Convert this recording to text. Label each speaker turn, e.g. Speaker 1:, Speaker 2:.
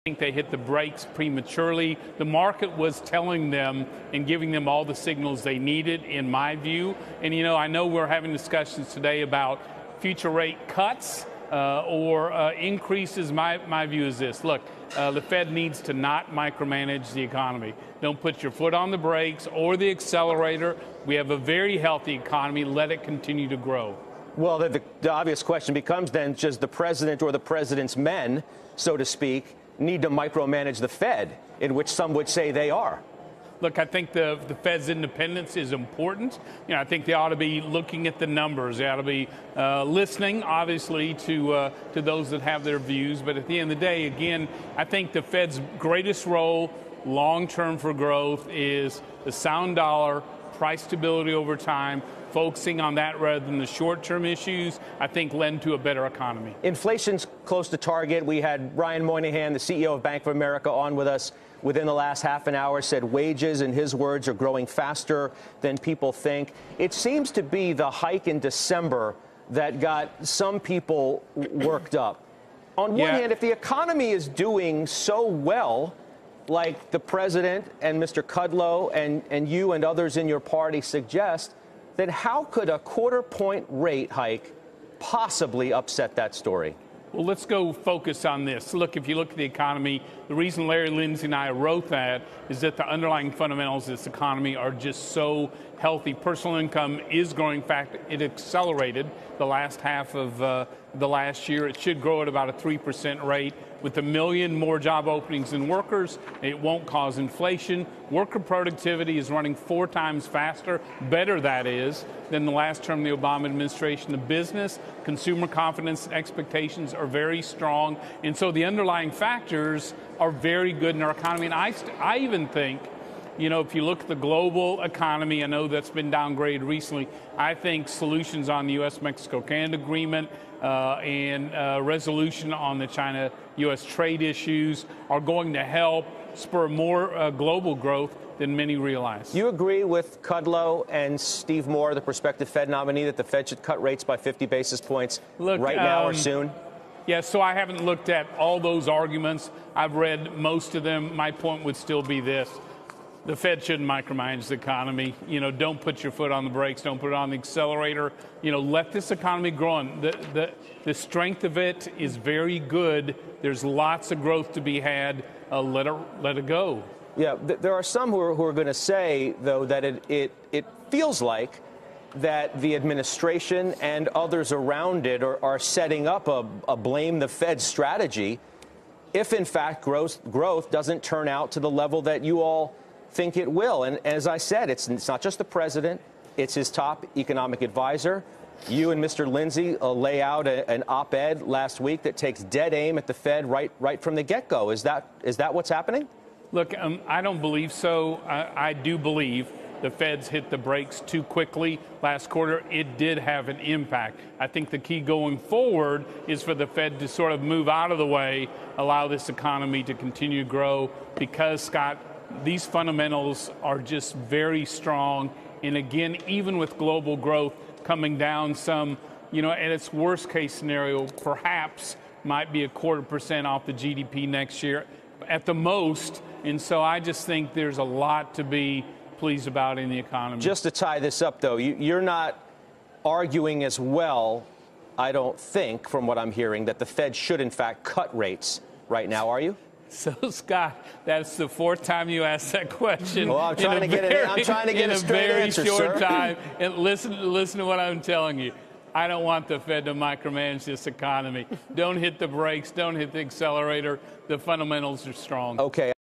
Speaker 1: think they hit the brakes prematurely. The market was telling them and giving them all the signals they needed, in my view. And, I know we're having discussions today about future rate cuts or increases. My view is this. Look, the Fed needs to not micromanage the economy. Don't put your foot on the brakes or the accelerator. We have a very healthy economy. Let it continue to grow.
Speaker 2: Well, the obvious question becomes then, does the president or the president's men, so to speak, need to micromanage the Fed, in which some would say they are?
Speaker 1: Look, I think the Fed's independence is important. I think they ought to be looking at the numbers. They ought to be listening, obviously, to those that have their views. But at the end of the day, again, I think the Fed's greatest role long-term for growth is the sound dollar, price stability over time, focusing on that rather than the short-term issues, I think lend to a better economy.
Speaker 2: Inflation's close to target. We had Ryan Moynihan, the CEO of Bank of America, on with us within the last half an hour, said wages, in his words, are growing faster than people think. It seems to be the hike in December that got some people worked up. On one hand, if the economy is doing so well, like the president and Mr. Kudlow and you and others in your party suggest, then how could a quarter-point rate hike possibly upset that story?
Speaker 1: Well, let's go focus on this. Look, if you look at the economy, the reason Larry Lindsey and I wrote that is that the underlying fundamentals of this economy are just so healthy. Personal income is growing. In fact, it accelerated the last half of the last year. It should grow at about a 3% rate. With 1 million more job openings than workers, it won't cause inflation. Worker productivity is running 4 times faster, better that is, than the last term of the Obama administration. The business, consumer confidence expectations are very strong. And so the underlying factors are very good in our economy. And I even think, if you look at the global economy, I know that's been downgraded recently. I think solutions on the U.S.-Mexico-Canada agreement and resolution on the China-U.S. trade issues are going to help spur more global growth than many realize.
Speaker 2: You agree with Kudlow and Steve Moore, the prospective Fed nominee, that the Fed should cut rates by 50 basis points right now or soon?
Speaker 1: Yeah, so I haven't looked at all those arguments. I've read most of them. My point would still be this. The Fed shouldn't micromanage the economy. Don't put your foot on the brakes. Don't put it on the accelerator. Let this economy grow on. The strength of it is very good. There's lots of growth to be had. Let it go.
Speaker 2: Yeah, there are some who are going to say, though, that it feels like that the administration and others around it are setting up a blame the Fed strategy if, in fact, growth doesn't turn out to the level that you all think it will. And as I said, it's not just the president, it's his top economic advisor. You and Mr. Lindsey lay out an op-ed last week that takes dead aim at the Fed right from the get-go. Is that what's happening?
Speaker 1: Look, I don't believe so. I do believe the Fed's hit the brakes too quickly last quarter. It did have an impact. I think the key going forward is for the Fed to sort of move out of the way, allow this economy to continue to grow, because, Scott, these fundamentals are just very strong. And again, even with global growth coming down some, at its worst case scenario, perhaps might be 0.25% off the GDP next year at the most. And so I just think there's a lot to be pleased about in the economy.
Speaker 2: Just to tie this up, though, you're not arguing as well, I don't think, from what I'm hearing, that the Fed should, in fact, cut rates right now, are you?
Speaker 1: So, Scott, that's the 4th time you asked that question.
Speaker 2: Well, I'm trying to get a straight answer,
Speaker 1: in a very short
Speaker 2: sir.
Speaker 1: time. And listen to what I'm telling you. I don't want the Fed to micromanage this economy. Don't hit the brakes. Don't hit the accelerator. The fundamentals are strong.
Speaker 2: Okay.